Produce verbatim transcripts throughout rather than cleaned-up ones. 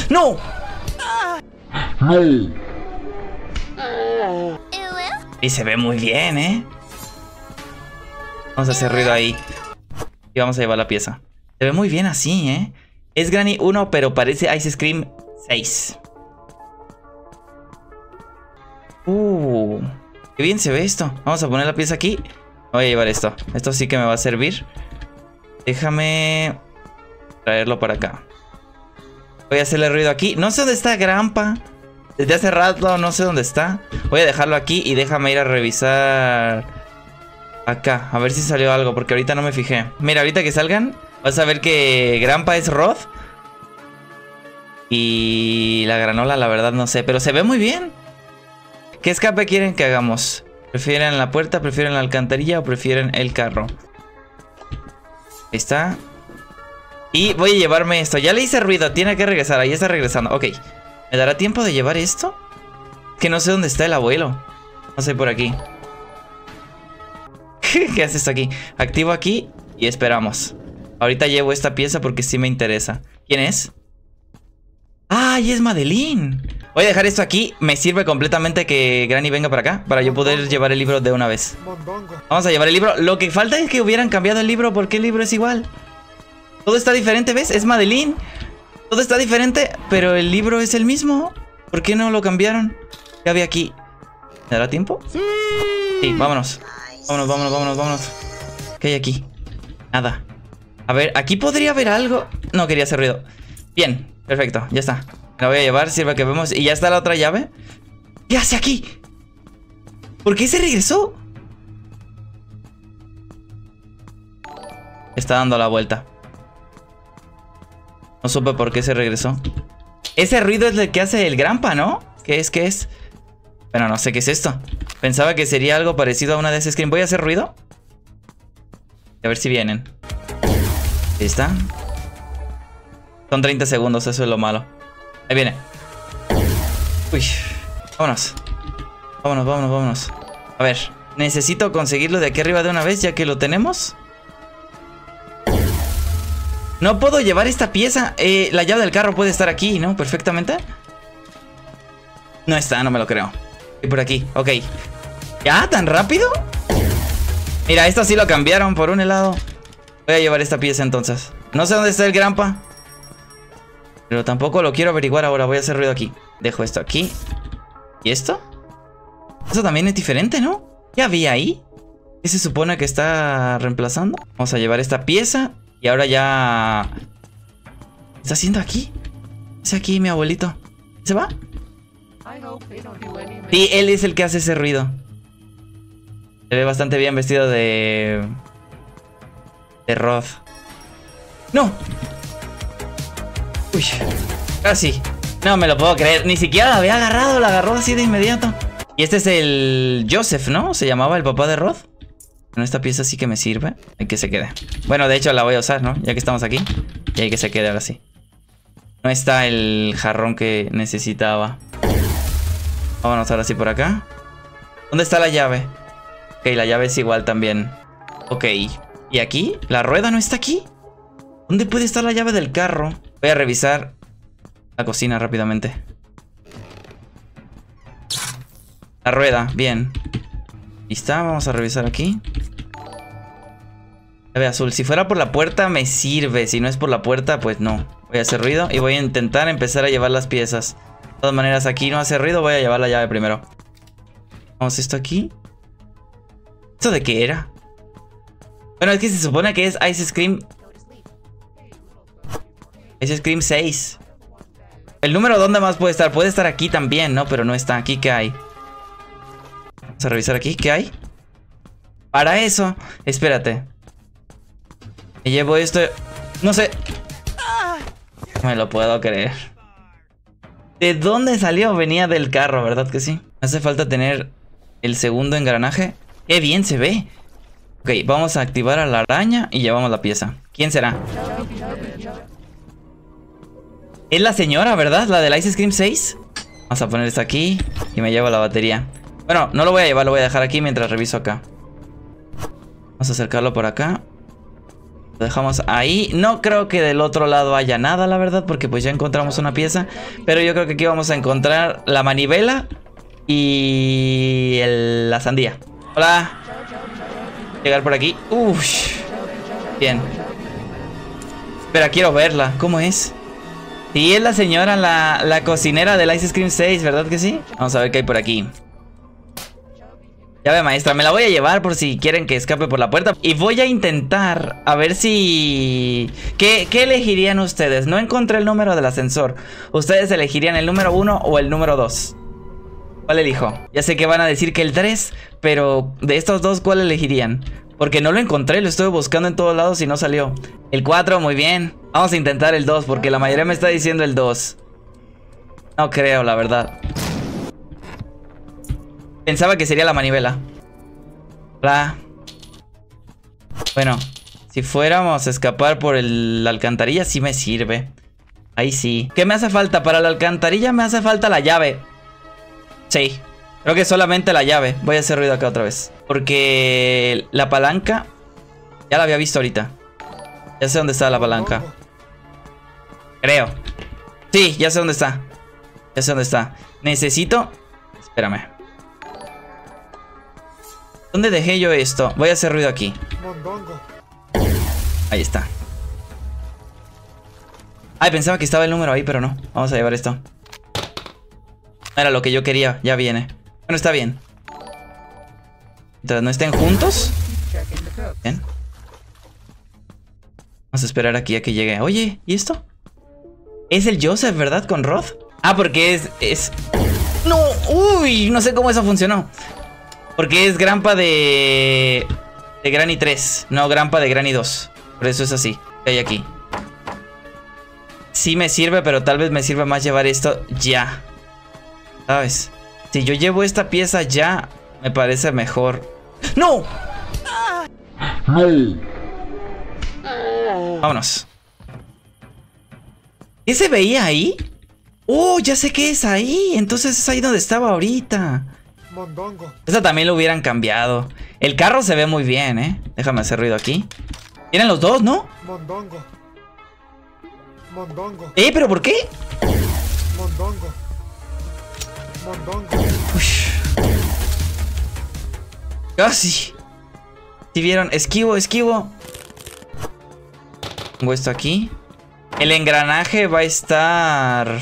¡No! ¡No! Y se ve muy bien, ¿eh? Vamos a hacer ruido ahí. Y vamos a llevar la pieza. Se ve muy bien así, ¿eh? Es Granny uno, pero parece Ice Scream seis. Uh, qué bien se ve esto. Vamos a poner la pieza aquí. Voy a llevar esto. Esto sí que me va a servir. Déjame traerlo para acá. Voy a hacerle ruido aquí. No sé dónde está Grampa. Desde hace rato no sé dónde está. Voy a dejarlo aquí y déjame ir a revisar acá. A ver si salió algo, porque ahorita no me fijé. Mira, ahorita que salgan, vas a ver que Grampa es Rod. Y la granola, la verdad no sé, pero se ve muy bien. ¿Qué escape quieren que hagamos? ¿Prefieren la puerta, prefieren la alcantarilla o prefieren el carro? Ahí está. Y voy a llevarme esto. Ya le hice ruido, tiene que regresar. Ahí está regresando, ok. ¿Me dará tiempo de llevar esto? Que no sé dónde está el abuelo. No sé, por aquí. ¿Qué hace esto aquí? Activo aquí y esperamos. Ahorita llevo esta pieza porque sí me interesa. ¿Quién es? ¡Ah, y es Madeline! Voy a dejar esto aquí. Me sirve completamente que Granny venga para acá, para yo poder llevar el libro de una vez. Vamos a llevar el libro. Lo que falta es que hubieran cambiado el libro, porque el libro es igual. Todo está diferente, ¿ves? Es Madeline. Todo está diferente, pero el libro es el mismo. ¿Por qué no lo cambiaron? ¿Qué había aquí? ¿Me dará tiempo? Sí. Sí, vámonos. Vámonos, vámonos, vámonos, vámonos. ¿Qué hay aquí? Nada. A ver, aquí podría haber algo. No quería hacer ruido. Bien, perfecto, ya está. La voy a llevar, sirve que vemos. Y ya está la otra llave. ¿Qué hace aquí? ¿Por qué se regresó? Está dando la vuelta. No supe por qué se regresó. Ese ruido es el que hace el Grampa, ¿no? ¿Qué es? ¿Qué es? Bueno, no sé qué es esto. Pensaba que sería algo parecido a una de esas screens. Voy a hacer ruido. A ver si vienen. Ahí está. Son treinta segundos, eso es lo malo. Ahí viene. Uy. Vámonos. Vámonos, vámonos, vámonos. A ver. Necesito conseguirlo de aquí arriba de una vez, ya que lo tenemos. No puedo llevar esta pieza. Eh, la llave del carro puede estar aquí, ¿no? Perfectamente. No está, no me lo creo. Y por aquí, ok. ¿Ya? ¿Tan rápido? Mira, esto sí lo cambiaron por un helado. Voy a llevar esta pieza entonces. No sé dónde está el Grampa, pero tampoco lo quiero averiguar ahora. Voy a hacer ruido aquí. Dejo esto aquí. ¿Y esto? Eso también es diferente, ¿no? ¿Ya había ahí? ¿Qué se supone que está reemplazando? Vamos a llevar esta pieza. Y ahora ya... ¿Qué está haciendo aquí? ¿Qué hace aquí mi abuelito? ¿Se va? Sí, él es el que hace ese ruido. Se ve bastante bien vestido de... de Rod. ¡No! Uy, casi. No me lo puedo creer. Ni siquiera la había agarrado, la agarró así de inmediato. Y este es el Joseph, ¿no? Se llamaba el papá de Rod. Bueno, esta pieza sí que me sirve. Hay que se quede. Bueno, de hecho la voy a usar, ¿no? Ya que estamos aquí. Y hay que se quede ahora sí. No está el jarrón que necesitaba. Vámonos ahora sí por acá. ¿Dónde está la llave? Ok, la llave es igual también. Ok. ¿Y aquí? ¿La rueda no está aquí? ¿Dónde puede estar la llave del carro? Voy a revisar la cocina rápidamente. La rueda, bien. Ahí está, vamos a revisar aquí. Llave azul. Si fuera por la puerta me sirve. Si no es por la puerta, pues no. Voy a hacer ruido y voy a intentar empezar a llevar las piezas. De todas maneras, aquí no hace ruido. Voy a llevar la llave primero. Vamos, esto aquí. ¿Esto de qué era? Bueno, es que se supone que es Ice Scream. Ice Scream seis. El número, ¿dónde más puede estar? Puede estar aquí también, ¿no? Pero no está. ¿Aquí qué hay? Vamos a revisar aquí. ¿Qué hay? Para eso. Espérate. Me llevo esto. No sé. No me lo puedo creer. ¿De dónde salió? Venía del carro, ¿verdad que sí? Hace falta tener el segundo engranaje. ¡Qué bien se ve! Ok, vamos a activar a la araña y llevamos la pieza. ¿Quién será? Es la señora, ¿verdad? La del Ice Scream seis. Vamos a poner esto aquí y me llevo la batería. Bueno, no lo voy a llevar, lo voy a dejar aquí mientras reviso acá. Vamos a acercarlo por acá. Lo dejamos ahí. No creo que del otro lado haya nada, la verdad, porque pues ya encontramos una pieza. Pero yo creo que aquí vamos a encontrar la manivela y el, la sandía. Hola. Llegar por aquí. Uff. Bien. Espera, quiero verla. ¿Cómo es? Sí, es la señora, la, la cocinera del Ice Cream seis, ¿verdad que sí? Vamos a ver qué hay por aquí. Llave maestra, me la voy a llevar por si quieren que escape por la puerta. Y voy a intentar a ver si... ¿Qué, qué elegirían ustedes? No encontré el número del ascensor. ¿Ustedes elegirían el número uno o el número dos? ¿Cuál elijo? Ya sé que van a decir que el tres, pero de estos dos, ¿cuál elegirían? Porque no lo encontré, lo estuve buscando en todos lados y no salió. El cuatro, muy bien. Vamos a intentar el dos, porque la mayoría me está diciendo el dos. No creo, la verdad. Pensaba que sería la manivela. Hola. Bueno, si fuéramos a escapar por el, la alcantarilla, sí me sirve. Ahí sí. ¿Qué me hace falta? Para la alcantarilla me hace falta la llave. Sí. Creo que solamente la llave. Voy a hacer ruido acá otra vez. Porque la palanca ya la había visto ahorita. Ya sé dónde está la palanca. Creo. Sí, ya sé dónde está. Ya sé dónde está. Necesito... Espérame. ¿Dónde dejé yo esto? Voy a hacer ruido aquí. Ahí está. Ay, pensaba que estaba el número ahí, pero no. Vamos a llevar esto. No era lo que yo quería. Ya viene. Bueno, está bien. Entonces, ¿no estén juntos? Bien. Vamos a esperar aquí a que llegue. Oye, ¿y esto? Es el Joseph, ¿verdad? Con Rod. Ah, porque es... es... ¡No! ¡Uy! No sé cómo eso funcionó. Porque es Grampa de... de Granny tres. No, Grampa de Granny dos. Por eso es así. ¿Qué hay aquí? Sí me sirve, pero tal vez me sirva más llevar esto ya. ¿Sabes? Si yo llevo esta pieza ya, me parece mejor. ¡No! Vámonos. ¿Qué se veía ahí? ¡Oh! Ya sé qué es ahí. Entonces es ahí donde estaba ahorita. Mondongo. Esta también lo hubieran cambiado. El carro se ve muy bien, ¿eh? Déjame hacer ruido aquí. Vienen los dos, ¿no? Mondongo. Mondongo. ¿Eh? ¿Pero por qué? Mondongo. Mondongo. Ush. Casi. ¿Sí vieron? Esquivo, esquivo. Pongo esto aquí. El engranaje va a estar...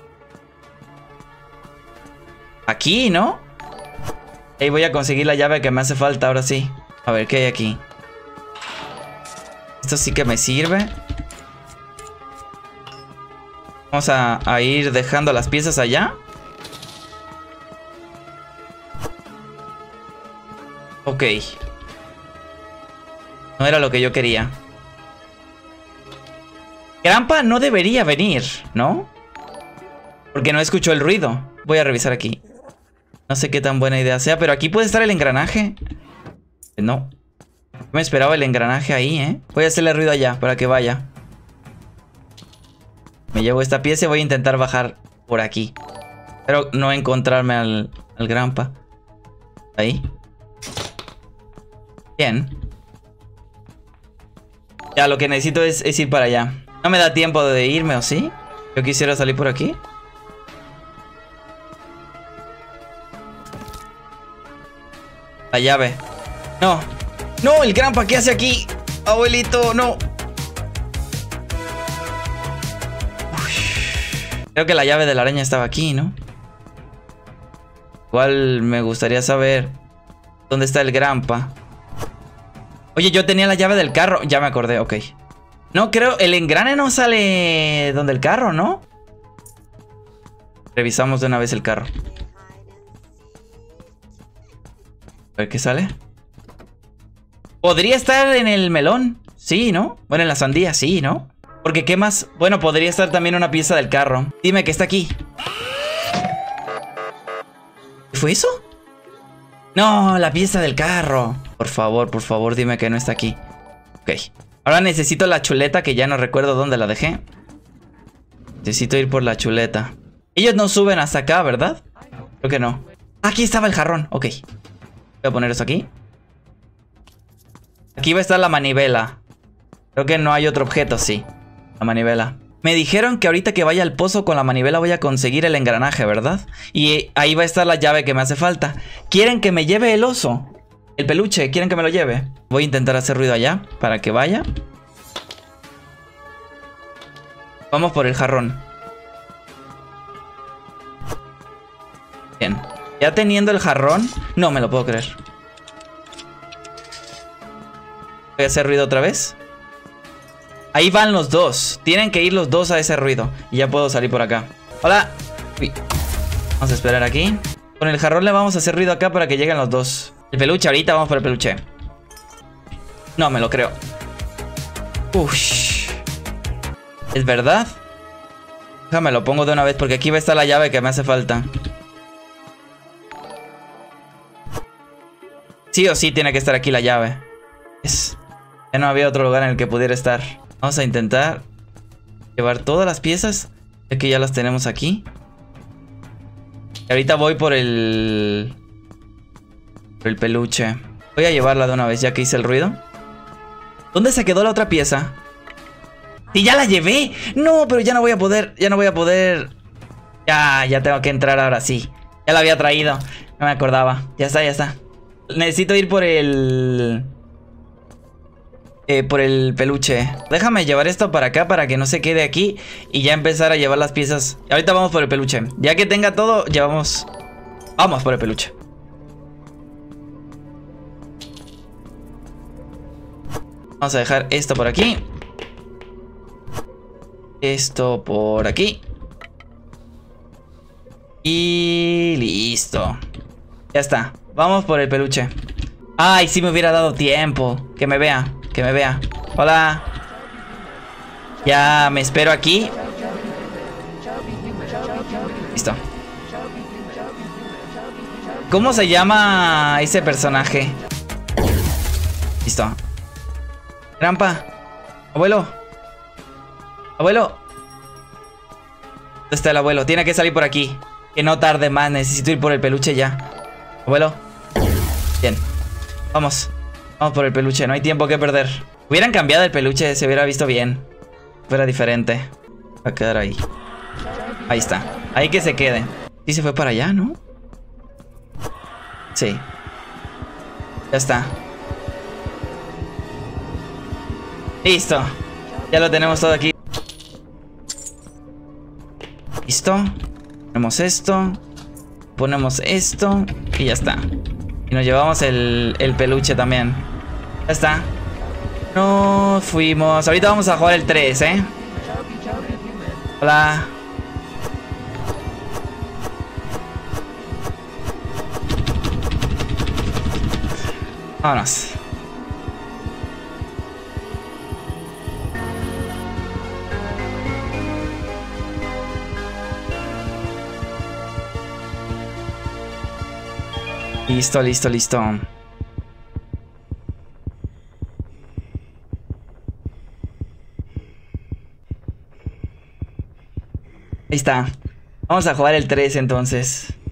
aquí, ¿no? Ahí voy a conseguir la llave que me hace falta, ahora sí. A ver, ¿qué hay aquí? Esto sí que me sirve. Vamos a, a ir dejando las piezas allá. Ok. No era lo que yo quería. Grampa no debería venir, ¿no? Porque no escuchó el ruido. Voy a revisar aquí. No sé qué tan buena idea sea, pero aquí puede estar el engranaje. No. Me esperaba el engranaje ahí, ¿eh? Voy a hacerle ruido allá para que vaya. Me llevo esta pieza y voy a intentar bajar por aquí. Pero no encontrarme al, al Grampa. Ahí. Bien. Ya, lo que necesito es, es ir para allá. No me da tiempo de irme, ¿o sí? Yo quisiera salir por aquí. La llave. No. No, el Grampa, ¿qué hace aquí? Abuelito, no. Uf. Creo que la llave de la araña estaba aquí, ¿no? Igual me gustaría saber dónde está el Grampa. Oye, yo tenía la llave del carro. Ya me acordé, ok. No, creo, el engrane no sale donde el carro, ¿no? Revisamos de una vez el carro. A ver qué sale. Podría estar en el melón. Sí, ¿no? Bueno, en la sandía, sí, ¿no? Porque ¿qué más? Bueno, podría estar también una pieza del carro. Dime que está aquí. ¿Qué fue eso? No, la pieza del carro. Por favor, por favor, dime que no está aquí. Ok. Ahora necesito la chuleta, que ya no recuerdo dónde la dejé. Necesito ir por la chuleta. Ellos no suben hasta acá, ¿verdad? Creo que no. Aquí estaba el jarrón, ok. Voy a poner eso aquí. Aquí va a estar la manivela. Creo que no hay otro objeto, sí. La manivela. Me dijeron que ahorita que vaya al pozo con la manivela voy a conseguir el engranaje, ¿verdad? Y ahí va a estar la llave que me hace falta. ¿Quieren que me lleve el oso? El peluche, ¿quieren que me lo lleve? Voy a intentar hacer ruido allá para que vaya. Vamos por el jarrón. Bien. Ya teniendo el jarrón, no me lo puedo creer. Voy a hacer ruido otra vez. Ahí van los dos. Tienen que ir los dos a ese ruido. Y ya puedo salir por acá. Hola. Uy. Vamos a esperar aquí. Con el jarrón le vamos a hacer ruido acá para que lleguen los dos. El peluche, ahorita vamos por el peluche. No me lo creo. Uff. ¿Es verdad? Déjame lo pongo de una vez porque aquí va a estar la llave que me hace falta. Sí o sí tiene que estar aquí la llave. Es... Ya no había otro lugar en el que pudiera estar. Vamos a intentar llevar todas las piezas, ya que ya las tenemos aquí. Y ahorita voy por el... Por el peluche. Voy a llevarla de una vez ya que hice el ruido. ¿Dónde se quedó la otra pieza? ¡Y ya la llevé! No, pero ya no voy a poder. Ya no voy a poder. Ya, ya tengo que entrar ahora sí. Ya la había traído. No me acordaba. Ya está, ya está. Necesito ir por el... Eh, por el peluche. Déjame llevar esto para acá para que no se quede aquí. Y ya empezar a llevar las piezas. Ahorita vamos por el peluche. Ya que tenga todo, llevamos... Vamos por el peluche. Vamos a dejar esto por aquí. Esto por aquí. Y listo. Ya está. Vamos por el peluche. Ay, si me hubiera dado tiempo. Que me vea. Que me vea. Hola. Ya me espero aquí. Listo. ¿Cómo se llama ese personaje? Listo. Grampa. Abuelo. Abuelo. ¿Dónde está el abuelo? Tiene que salir por aquí. Que no tarde más. Necesito ir por el peluche ya. Abuelo. Bien. Vamos. Vamos por el peluche. No hay tiempo que perder. Hubieran cambiado el peluche. Se hubiera visto bien. Fuera diferente. Va a quedar ahí. Ahí está. Ahí que se quede. Sí se fue para allá, ¿no? Sí. Ya está. Listo. Ya lo tenemos todo aquí. Listo. Ponemos esto. Ponemos esto. Y ya está. Y nos llevamos el, el peluche también. Ya está. Nos fuimos. Ahorita vamos a jugar el tres, ¿eh? Hola. Vámonos. Listo, listo, listo. Ahí está. Vamos a jugar el tres entonces.